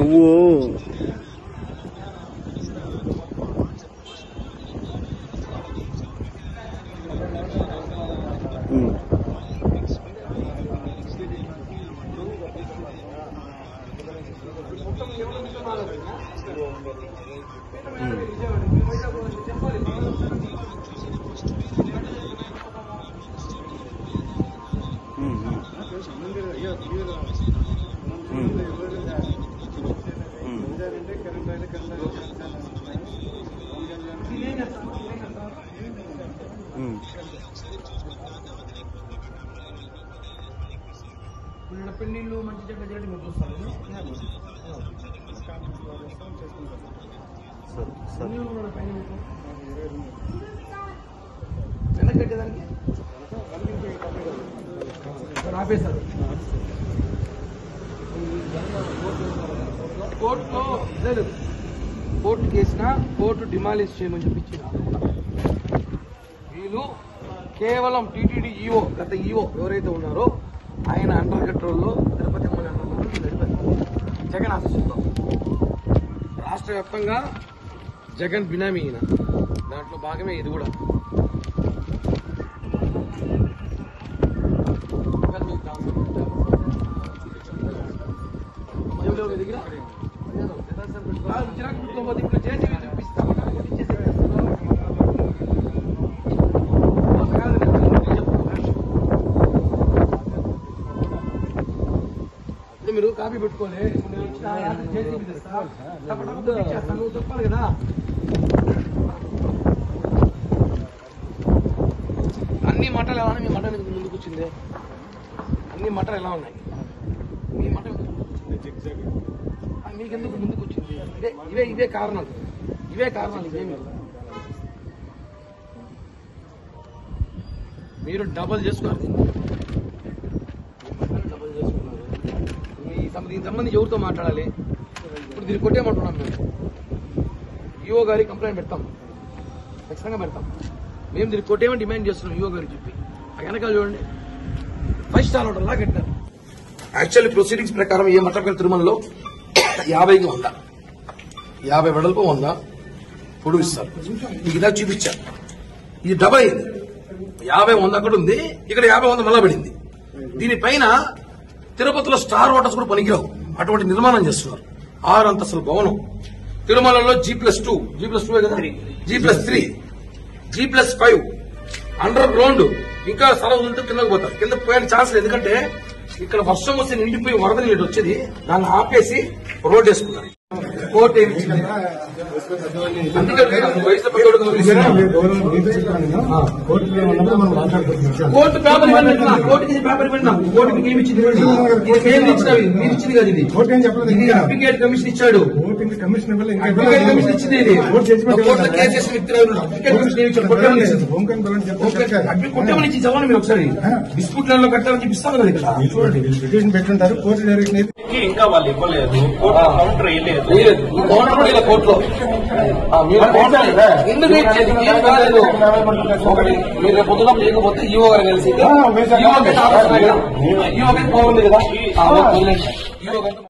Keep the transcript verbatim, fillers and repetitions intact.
నువ్వు పెళ్లిళ్ళు మంచి చెడ్డ చేయడం మీకు వస్తాను వెనక్కి కట్టేదానికి ఆపేశారు. కోర్టులో లేదు, కోర్టు కేసిన కోర్టు డిమాలిష్ చేయమని చెప్పించిన వీళ్ళు కేవలం టీటీడీ ఈఓ గత ఈఓ ఎవరైతే ఉన్నారో ఆయన అండర్ కంట్రోల్లో Tirupati MLA under control Jagan ఆశిస్తాం. రాష్ట్ర వ్యాప్తంగా జగన్ బినామీ ఈయన, దాంట్లో భాగమే ఇది కూడా. ఇప్పుడు జేసీబీ చూపిస్తాం. మీరు కాపీ పెట్టుకోలే, జేసీబీ తెస్తాను చెప్పాలి కదా. అన్ని మటలు ఎలా ఉన్నాయి? మీ మటన్ ఎందుకు ముందుకు వచ్చింది? అన్ని మటలు ఎలా ఉన్నాయి? మీ మటన్ మీకెందుకు ముందుకు వచ్చింది? ఇదే ఇవే ఇవే కారణాలు, ఇవే కారణాలు. ఇవేమి మీరు డబల్ చేసుకున్నారు, డబల్ చేసుకున్నారు. దీనికి సంబంధించి ఎవరితో మాట్లాడాలి? ఇప్పుడు దీన్ని కొట్టేయమంటున్నాం మేము. ఈఓ గారికి కంప్లైంట్ పెడతాం, ఖచ్చితంగా పెడతాం. మేము దీన్ని కొట్టేయమని డిమాండ్ చేస్తున్నాం ఈఓ గారికి చెప్పి. ఆ వెనకాల చూడండి, ఫైవ్ స్టార్ హోటల్ లా కట్టారు. యాక్చువల్లీ ప్రొసీడింగ్స్ ప్రకారం ఏ మట్టపల్లి తిరుమలలో యాభైకి వంద, యాభై వెడల్పు వంద పొడుగు ఇస్తారు. మీకు ఇలా చూపించా, ఇది డబల్ అయింది. యాభై వంద అక్కడ ఉంది, ఇక్కడ యాభై వంద మళ్ళా పడింది. దీనిపైన తిరుపతిలో స్టార్ హోటల్స్ కూడా పనికిరావు, అటువంటి నిర్మాణం చేస్తున్నారు. ఆరు అంతస్తుల భవనం తిరుమలలో G plus two G plus two కదా, G plus three G plus five underground. ఇంకా స్థలం ఉంటే కిందకు పోతారు. కింద పోయే ఛాన్స్ లేదు, ఎందుకంటే ఇక్కడ వర్షం వస్తే నిండిపోయి వరద నీళ్ళు వచ్చేది. దాన్ని ఆపేసి రోడ్ వేసుకున్నారు. కోర్టు ఏమి ఇచ్చింది? కోర్టు పేపర్ ఇవ్వండి, కోర్టుకి పేపర్ ఇవ్వండి. కోర్టుకి ఏమి ఇచ్చింది? మీరు ఇచ్చింది కదా, ఇది అడ్వకేట్ కమిషన్ ఇచ్చాడు. అడ్వకేట్ కమిషన్ ఇచ్చింది, ఇది కోర్టులో కేసు కొట్టమని ఇచ్చి చదవండి మీరు ఒకసారి. డిస్ప్యూట్ లో కట్టాలని చెప్పిస్తాను కదా ఇక్కడ చూడండి. పెట్టుంటారు కోర్టు జరిగినది ఇంకా వాళ్ళు ఇవ్వలేదు, కౌంటర్ వేయలేదు. కౌంటర్ కూడా ఇలా కోర్టులో ఎందుకు ఇచ్చేది? ఒకటి మీరు పొద్దున లేకపోతే ఈవో గారు కలిసి ఈవో గారికి పవర్ ఉంది కదా.